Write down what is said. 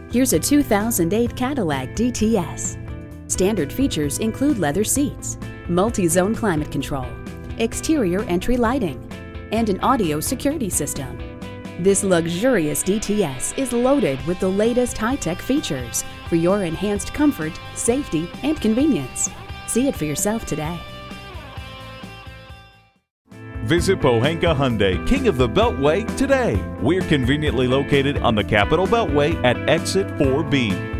Here's a 2008 Cadillac DTS. Standard features include leather seats, multi-zone climate control, exterior entry lighting, and an audio security system. This luxurious DTS is loaded with the latest high-tech features for your enhanced comfort, safety, and convenience. See it for yourself today. Visit Pohanka Hyundai, King of the Beltway, today. We're conveniently located on the Capitol Beltway at Exit 4B.